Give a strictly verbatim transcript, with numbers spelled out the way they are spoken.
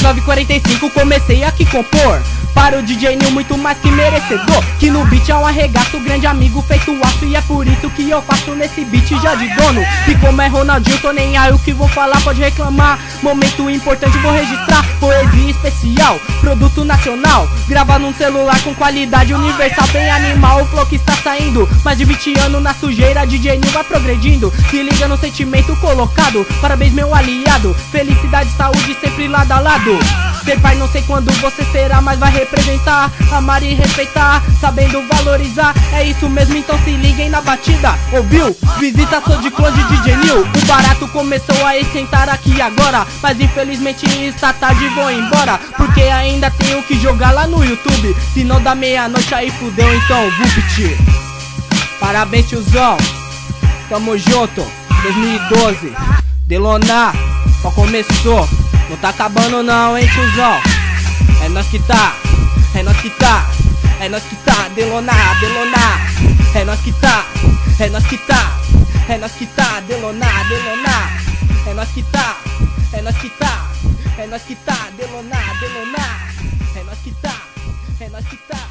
nove quarenta e cinco comecei aqui compor para o D J Nil, muito mais que merecedor, que no beat é um arregaço, grande amigo feito aço. E é por isso que eu faço nesse beat já de dono. E como é Ronaldinho, tô nem aí o que vou falar, pode reclamar. Momento importante, vou registrar. Poesia especial, produto nacional, grava num celular com qualidade universal. Bem animal, o flow que está saindo, mais de vinte anos na sujeira, D J Nil vai progredindo. Se liga no sentimento colocado, parabéns meu aliado. Felicidade e saúde sempre lado a lado. Ser pai não sei quando você será, mas vai representar, amar e respeitar, sabendo valorizar. É isso mesmo, então se liguem na batida. Ouviu? Visita, sou de clone de D J Nil. O barato começou a esquentar aqui agora, mas infelizmente está tarde, vou embora, porque ainda tenho que jogar lá no YouTube. Se não dá meia-noite aí fudeu, então vupt. Parabéns tiozão, tamo junto. Dois mil e doze, Delona, só começou. Não tá acabando não, hein tiozão. É nós que tá, é nós que tá, é nós que tá, Delona, Delona. É nós que tá, é nós que tá, é nós que tá, Delona, Delona. É nós que tá, é nós que tá, é nós que tá, Delona, Delona. É nós que tá, é nós que tá.